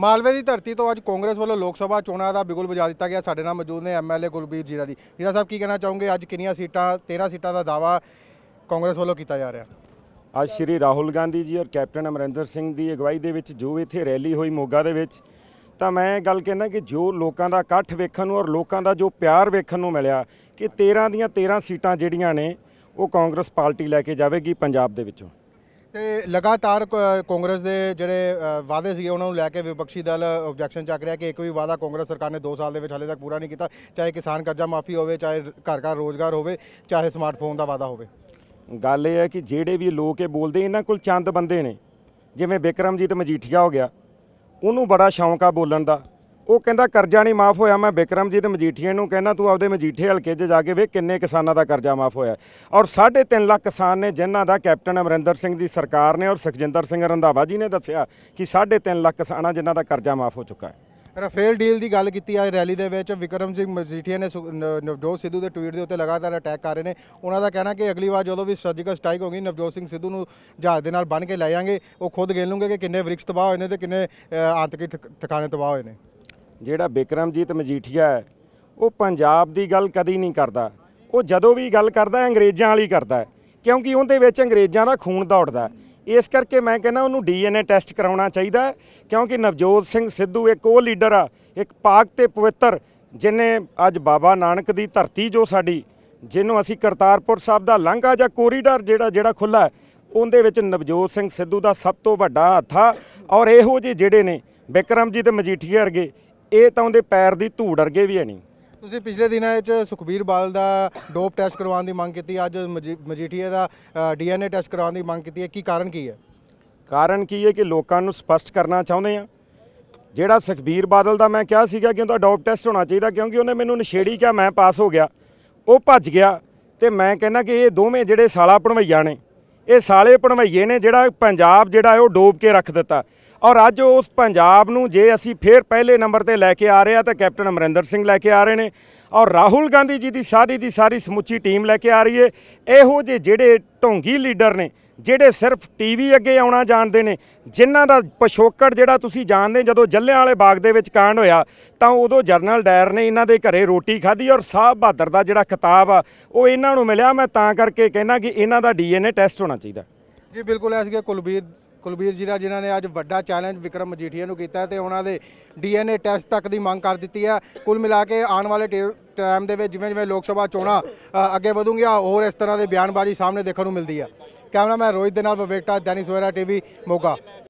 ਮਾਲਵੇ ਦੀ ਧਰਤੀ ਤੋਂ ਅੱਜ ਕਾਂਗਰਸ ਵੱਲੋਂ ਲੋਕ ਸਭਾ ਚੋਣਾਂ ਦਾ ਬਿਗੁਲ ਵਜਾ ਦਿੱਤਾ ਗਿਆ। ਸਾਡੇ ਨਾਲ ਮੌਜੂਦ ਨੇ ਐਮਐਲਏ ਕੁਲਬੀਰ ਜੀਰਾ ਜੀ। ਜੀਰਾ ਸਾਹਿਬ, ਕੀ ਕਹਿਣਾ ਚਾਹੋਗੇ? ਅੱਜ ਕਿੰਨੀਆਂ ਸੀਟਾਂ 13 ਸੀਟਾਂ ਦਾ ਦਾਵਾ ਕਾਂਗਰਸ ਵੱਲੋਂ ਕੀਤਾ ਜਾ ਰਿਹਾ। ਅੱਜ ਸ਼੍ਰੀ ਰਾਹੁਲ ਗਾਂਧੀ ਜੀ ਔਰ ਕੈਪਟਨ ਅਮਰਿੰਦਰ ਸਿੰਘ ਦੀ ਅਗਵਾਈ ਦੇ ਵਿੱਚ ਜੋ ਇੱਥੇ ਰੈਲੀ ਹੋਈ ਮੋਗਾ ਦੇ ਵਿੱਚ, ਤਾਂ ਮੈਂ ਗੱਲ ਕਹਿੰਦਾ ਕਿ ਜੋ ਲੋਕਾਂ ਦਾ ਇਕੱਠ ਵੇਖਣ ਨੂੰ ਔਰ ਲੋਕਾਂ ਦਾ ਜੋ ਪਿਆਰ ਵੇਖਣ ਨੂੰ ਮਿਲਿਆ ਕਿ 13 ਦੀਆਂ 13 ਸੀਟਾਂ ਜਿਹੜੀਆਂ ਨੇ ਉਹ ਕਾਂਗਰਸ ਪਾਰਟੀ ਲੈ ਕੇ ਜਾਵੇਗੀ ਪੰਜਾਬ ਦੇ ਵਿੱਚੋਂ। ਤੇ ਲਗਾਤਾਰ ਕਾਂਗਰਸ ਦੇ ਜਿਹੜੇ ਵਾਅਦੇ ਸੀਗੇ ਉਹਨਾਂ ਨੂੰ ਲੈ ਕੇ ਵਿਪਕਸ਼ੀ ਦਲ ਆਬਜੈਕਸ਼ਨ ਚੱਕ ਰਿਹਾ ਕਿ ਇੱਕ ਵੀ ਵਾਅਦਾ ਕਾਂਗਰਸ ਸਰਕਾਰ ਨੇ 2 ਸਾਲ ਦੇ ਵਿੱਚ ਹਾਲੇ ਤੱਕ ਪੂਰਾ ਨਹੀਂ ਕੀਤਾ, ਚਾਹੇ ਕਿਸਾਨ ਕਰਜ਼ਾ ਮਾਫੀ ਹੋਵੇ, ਚਾਹੇ ਘਰ ਘਰ ਰੋਜ਼ਗਾਰ ਹੋਵੇ, ਚਾਹੇ ਸਮਾਰਟਫੋਨ ਦਾ ਵਾਅਦਾ ਹੋਵੇ। ਗੱਲ ਇਹ ਹੈ ਕਿ ਜਿਹੜੇ ਵੀ ਲੋਕ ਇਹ ਬੋਲਦੇ ਇਹਨਾਂ ਕੋਲ ਚੰਦ ਬੰਦੇ ਨੇ, ਜਿਵੇਂ ਬਿਕਰਮਜੀਤ ਮਜੀਠੀਆ ਹੋ ਗਿਆ, ਉਹਨੂੰ ਬੜਾ ਸ਼ੌਂਕ ਆ ਬੋਲਣ ਦਾ। ਉਹ ਕਹਿੰਦਾ ਕਰਜ਼ਾ ਨਹੀਂ ਮਾਫ ਹੋਇਆ। ਮੈਂ ਬਿਕਰਮਜੀਤ ਮਜੀਠੀਆ ਨੂੰ ਕਹਿੰਦਾ ਤੂੰ ਆਪਦੇ ਮਜੀਠੇ ਹਲਕੇ 'ਚ ਜਾ ਕੇ ਵੇਖ ਕਿੰਨੇ ਕਿਸਾਨਾਂ ਦਾ ਕਰਜ਼ਾ ਮਾਫ ਹੋਇਆ। ਔਰ 3.5 ਲੱਖ ਕਿਸਾਨ ਨੇ ਜਿਨ੍ਹਾਂ ਦਾ ਕੈਪਟਨ ਅਮਰਿੰਦਰ ਸਿੰਘ ਦੀ ਸਰਕਾਰ ਨੇ ਔਰ ਸੁਖਜਿੰਦਰ ਸਿੰਘ ਰੰਧਾਵਾ ਜੀ ਨੇ ਦੱਸਿਆ ਕਿ 3.5 ਲੱਖ ਕਿਸਾਨਾਂ ਜਿਨ੍ਹਾਂ ਦਾ ਕਰਜ਼ਾ ਮਾਫ ਹੋ ਚੁੱਕਾ ਹੈ। ਰਾਫੇਲ ਡੀਲ ਦੀ ਗੱਲ ਕੀਤੀ ਆ ਰੈਲੀ ਦੇ ਵਿੱਚ। ਵਿਕਰਮ ਸਿੰਘ ਮਜੀਠੀਆ ਨੇ ਨਵਜੋਤ ਸਿੱਧੂ ਦੇ ਟਵੀਟ ਦੇ ਉੱਤੇ ਲਗਾਤਾਰ ਅਟੈਕ ਕਰ ਰਹੇ ਨੇ। ਉਹਨਾਂ ਦਾ ਕਹਿਣਾ ਕਿ ਅਗਲੀ ਵਾਰ ਜਦੋਂ ਵੀ ਸਰਜੀਕਲ ਸਟ੍ਰਾਈਕ ਹੋਗੀ, ਨਵਜੋਤ ਸਿੰਘ ਸਿੱਧੂ ਨੂੰ ਜਹਾਜ਼ ਦੇ ਨਾਲ ਬੰਨ੍ਹ ਕੇ ਲੈ ਜਾਵਾਂਗੇ। ਉਹ ਖੁਦ ਗਿਣ ਲੂੰਗੇ ਕਿ ਕਿੰਨੇ ਵ੍ਰਿਕਸ਼ ਤਬਾਹ ਹੋਏ ਨੇ ਤੇ ਕਿੰਨੇ ਆਤੰਕੀ ਠਿਕਾਣੇ ਤਬਾਹ ਹੋਏ ਨੇ। ਜਿਹੜਾ ਬਿਕਰਮਜੀਤ ਮਜੀਠੀਆ ਹੈ ਉਹ ਪੰਜਾਬ ਦੀ ਗੱਲ ਕਦੀ ਨਹੀਂ ਕਰਦਾ। ਉਹ ਜਦੋਂ ਵੀ ਗੱਲ ਕਰਦਾ ਅੰਗਰੇਜ਼ਾਂ ਵਾਲੀ ਕਰਦਾ ਹੈ, ਕਿਉਂਕਿ ਉਹਦੇ ਵਿੱਚ ਅੰਗਰੇਜ਼ਾਂ ਦਾ ਖੂਨ ਦੌੜਦਾ। ਇਸ ਕਰਕੇ ਮੈਂ ਕਹਿੰਦਾ ਉਹਨੂੰ DNA ਟੈਸਟ ਕਰਾਉਣਾ ਚਾਹੀਦਾ, ਕਿਉਂਕਿ ਨਵਜੋਤ ਸਿੰਘ ਸਿੱਧੂ ਇੱਕ ਉਹ ਲੀਡਰ ਆ, ਇੱਕ ਪਾਕ ਤੇ ਪਵਿੱਤਰ, ਜਿਹਨੇ ਅੱਜ ਬਾਬਾ ਨਾਨਕ ਦੀ ਧਰਤੀ ਜੋ ਸਾਡੀ, ਜਿਹਨੂੰ ਅਸੀਂ ਕਰਤਾਰਪੁਰ ਸਾਹਿਬ ਦਾ ਲਾਂਘਾ ਜਾਂ ਕੋਰੀਡੋਰ ਜਿਹੜਾ ਖੁੱਲ੍ਹਾ, ਉਹਦੇ ਵਿੱਚ ਨਵਜੋਤ ਸਿੰਘ ਸਿੱਧੂ ਦਾ ਸਭ ਤੋਂ ਵੱਡਾ ਹੱਥ ਆ। ਔਰ ਇਹੋ ਜਿਹੇ ਜਿਹੜੇ ਨੇ ਬਿਕਰਮਜੀਤ ਮਜੀਠੀਆ ਵਰਗੇ, ਇਹ ਤਾਂ ਉਹਦੇ ਪੈਰ ਦੀ ਧੂੜ ਵਰਗੇ ਵੀ ਹੈ ਨਹੀਂ। ਤੁਸੀਂ ਪਿਛਲੇ ਦਿਨਾਂ ਵਿੱਚ ਸੁਖਬੀਰ ਬਾਦਲ ਦਾ ਡੋਪ ਟੈਸਟ ਕਰਵਾਉਣ ਦੀ ਮੰਗ ਕੀਤੀ, ਅੱਜ ਮਜੀਠੀਆ ਦਾ DNA ਟੈਸਟ ਕਰਵਾਉਣ ਦੀ ਮੰਗ ਕੀਤੀ ਹੈ। ਕੀ ਕਾਰਨ ਕੀ ਹੈ? ਕਾਰਨ ਕੀ ਹੈ ਕਿ ਲੋਕਾਂ ਨੂੰ ਸਪਸ਼ਟ ਕਰਨਾ ਚਾਹੁੰਦੇ ਆ। ਜਿਹੜਾ ਸੁਖਬੀਰ ਬਾਦਲ ਦਾ ਮੈਂ ਕਿਹਾ ਸੀਗਾ ਕਿ ਉਹਦਾ ਡੋਪ ਟੈਸਟ ਹੋਣਾ ਚਾਹੀਦਾ, ਕਿਉਂਕਿ ਉਹਨੇ ਮੈਨੂੰ ਨਸ਼ੇੜੀ ਕਿਹਾ, ਮੈਂ ਪਾਸ ਹੋ ਗਿਆ, ਉਹ ਭੱਜ ਗਿਆ। ਤੇ ਮੈਂ ਕਹਿੰਦਾ ਕਿ ਇਹ ਦੋਵੇਂ ਜਿਹੜੇ ਸਾਲਾ ਭਣਵਈਆ ਨੇ, ਇਹ ਸਾਲੇ ਭਣਵਈਏ ਨੇ, ਜਿਹੜਾ ਪੰਜਾਬ ਜਿਹੜਾ ਉਹ ਡੋਬ ਕੇ ਰੱਖ ਦਿੱਤਾ। ਔਰ ਅੱਜ ਉਸ ਪੰਜਾਬ ਨੂੰ ਜੇ ਅਸੀਂ ਫੇਰ ਪਹਿਲੇ ਨੰਬਰ ਤੇ ਲੈ ਕੇ ਆ ਰਹੇ ਆ ਤਾਂ ਕੈਪਟਨ ਅਮਰਿੰਦਰ ਸਿੰਘ ਲੈ ਕੇ ਆ ਰਹੇ ਨੇ, ਔਰ ਰਾਹੁਲ ਗਾਂਧੀ ਜੀ ਦੀ ਸਾਰੀ ਸਮੁੱਚੀ ਟੀਮ ਲੈ ਕੇ ਆ ਰਹੀ ਹੈ। ਇਹੋ ਜਿਹੇ ਜਿਹੜੇ ਢੋਂਗੀ ਲੀਡਰ ਨੇ, ਜਿਹੜੇ ਸਿਰਫ TV ਅੱਗੇ ਆਉਣਾ ਜਾਣਦੇ ਨੇ, ਜਿਨ੍ਹਾਂ ਦਾ ਪਿਛੋਕੜ ਜਿਹੜਾ ਤੁਸੀਂ ਜਾਣਦੇ, ਜਦੋਂ ਜੱਲਿਆਂਵਾਲੇ ਬਾਗ ਦੇ ਵਿੱਚ ਕਾਂਡ ਹੋਇਆ ਤਾਂ ਉਦੋਂ ਜਨਰਲ ਡਾਇਰ ਨੇ ਇਹਨਾਂ ਦੇ ਘਰੇ ਰੋਟੀ ਖਾਧੀ, ਔਰ ਸਾਹਿਬ ਬਹਾਦਰ ਦਾ ਜਿਹੜਾ ਖਿਤਾਬ ਆ ਉਹ ਇਹਨਾਂ ਨੂੰ ਮਿਲਿਆ। ਮੈਂ ਤਾਂ ਕਰਕੇ ਕਹਿੰਦਾ ਕਿ ਇਹਨਾਂ ਦਾ DNA ਟੈਸਟ ਹੋਣਾ ਚਾਹੀਦਾ। ਜੀ ਬਿਲਕੁਲ, ਐਸ ਕੁਲਬੀਰ ਜੀਰਾ ਜਿਨ੍ਹਾਂ ਨੇ ਅੱਜ ਵੱਡਾ ਚੈਲੰਜ ਵਿਕਰਮ ਮਜੀਠੀਆ ਨੂੰ ਕੀਤਾ ਤੇ ਉਹਨਾਂ ਦੇ DNA ਟੈਸਟ ਤੱਕ ਦੀ ਮੰਗ ਕਰ ਦਿੱਤੀ ਹੈ। ਕੁੱਲ ਮਿਲਾ ਕੇ ਆਉਣ ਵਾਲੇ ਟਾਈਮ ਦੇ ਵਿੱਚ ਜਿਵੇਂ ਲੋਕ ਸਭਾ ਚੋਣਾਂ ਅੱਗੇ ਵਧੂਗੀਆਂ, ਹੋਰ ਇਸ ਤਰ੍ਹਾਂ ਦੇ ਬਿਆਨਬਾਜ਼ੀ ਸਾਹਮਣੇ ਦੇਖਣ ਨੂੰ ਮਿਲਦੀ ਹੈ। ਕੈਮਰਾਮੈਨ ਰੋਹਿਤ ਦੇ ਨਾਲ ਵਿਵੇਕ ਟਾਸ, ਦੈਨਿਕ ਸਵੇਰਾ TV, ਮੋਗਾ।